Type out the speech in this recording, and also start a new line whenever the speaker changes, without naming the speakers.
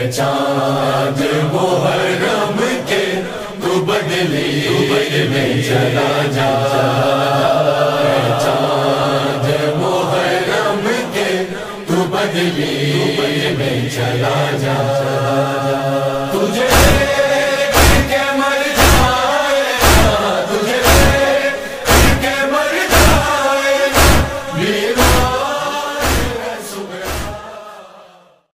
चाँद मुहर्रम के तू बदली में चला जा। चाँद मुहर्रम के तू बदली में चला जा।